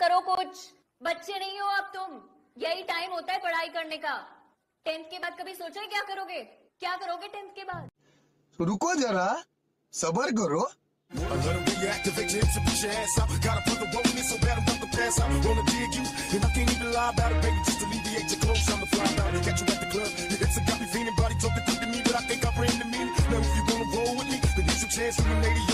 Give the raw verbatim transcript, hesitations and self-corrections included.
करो कुछ, बच्चे नहीं हो अब तुम, यही टाइम होता है पढ़ाई करने का। टेंथ के बाद कभी सोचा है क्या करोगे? क्या करोगे टेंथ के बाद? रुको जरा, सबर करो। chance for you, lady.